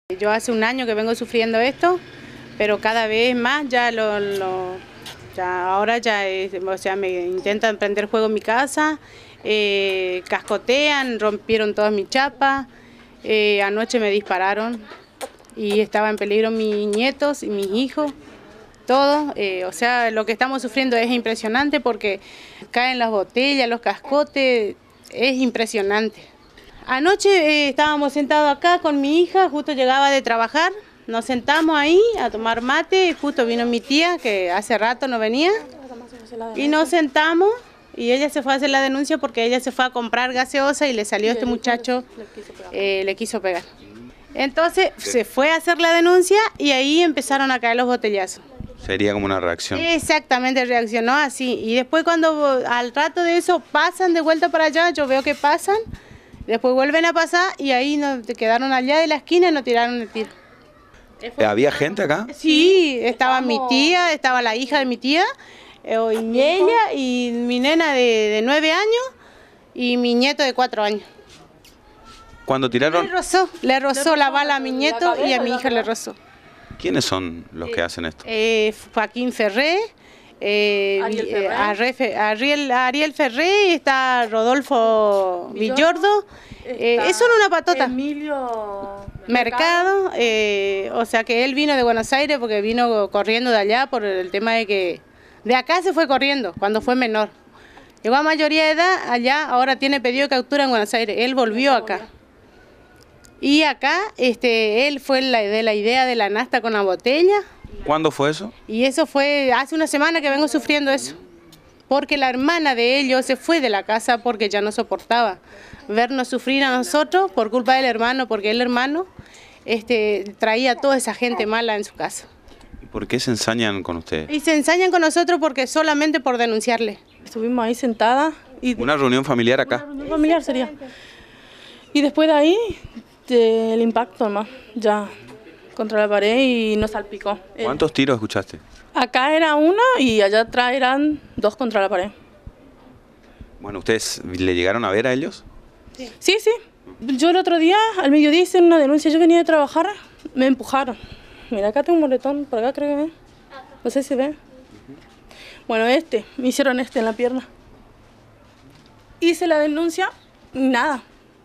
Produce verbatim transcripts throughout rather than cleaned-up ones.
Yo hace un año que vengo sufriendo esto, pero cada vez más ya lo, lo ya ahora ya es, o sea, me intentan prender fuego en mi casa, eh, cascotean, rompieron todas mis chapas, eh, anoche me dispararon y estaba en peligro mis nietos y mis hijos, todo, eh, o sea, lo que estamos sufriendo es impresionante porque caen las botellas, los cascotes, es impresionante. Anoche eh, estábamos sentados acá con mi hija, justo llegaba de trabajar, nos sentamos ahí a tomar mate, justo vino mi tía que hace rato no venía y nos sentamos y ella se fue a hacer la denuncia porque ella se fue a comprar gaseosa y le salió este muchacho, eh, le quiso pegar. Entonces se fue a hacer la denuncia y ahí empezaron a caer los botellazos. Sería como una reacción. Exactamente, reaccionó así y después cuando al rato de eso pasan de vuelta para allá, yo veo que pasan. Después vuelven a pasar y ahí nos quedaron allá de la esquina y nos tiraron el tiro. ¿Había gente acá? Sí, estaba mi tía, estaba la hija de mi tía, eh, y ella y mi nena de, de nueve años y mi nieto de cuatro años. Cuando tiraron... Le rozó, le rozó la bala a mi nieto y a mi hija le rozó. ¿Quiénes son los que hacen esto? Eh, Joaquín Ferré, eh, Ariel, Ferré. Eh, Ariel, Ariel Ferré, está Rodolfo Villordo, eh, son una patota. Emilio Mercado, eh, o sea que él vino de Buenos Aires porque vino corriendo de allá por el tema de que de acá se fue corriendo cuando fue menor. Llegó a mayoría de edad allá, ahora tiene pedido de captura en Buenos Aires, él volvió acá. Y acá este, él fue la, de la idea de la nasta con la botella. ¿Cuándo fue eso? Y eso fue hace una semana que vengo sufriendo eso. Porque la hermana de ellos se fue de la casa porque ya no soportaba vernos sufrir a nosotros por culpa del hermano, porque el hermano este, traía a toda esa gente mala en su casa. ¿Y por qué se ensañan con ustedes? Y se ensañan con nosotros porque solamente por denunciarle. Estuvimos ahí sentadas. Y ¿Una reunión familiar acá? Una reunión familiar sería. Y después de ahí, de, el impacto nomás, ya contra la pared y nos salpicó. ¿Cuántos tiros escuchaste? Acá era uno y allá atrás eran dos contra la pared. Bueno, ¿ustedes le llegaron a ver a ellos? Sí, sí. sí. Yo el otro día, al mediodía, hice una denuncia. Yo venía de trabajar, me empujaron. Mira, acá tengo un moretón, por acá creo que ve. No sé si ve. Bueno, este, me hicieron este en la pierna. Hice la denuncia, nada.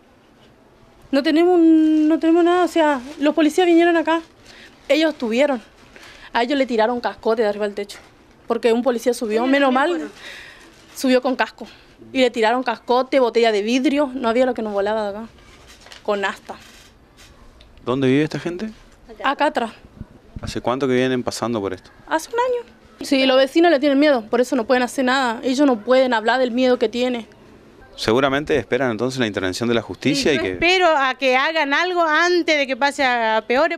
No tenemos, no tenemos nada, o sea, los policías vinieron acá, ellos tuvieron. A ellos le tiraron cascote de arriba del techo, porque un policía subió, menos mal, subió con casco. Y le tiraron cascote, botella de vidrio, no había lo que nos volaba de acá, con asta. ¿Dónde vive esta gente? Acá atrás. ¿Hace cuánto que vienen pasando por esto? Hace un año. Sí, los vecinos le tienen miedo, por eso no pueden hacer nada. Ellos no pueden hablar del miedo que tiene. Seguramente esperan entonces la intervención de la justicia y, y que... espero a que hagan algo antes de que pase a peores.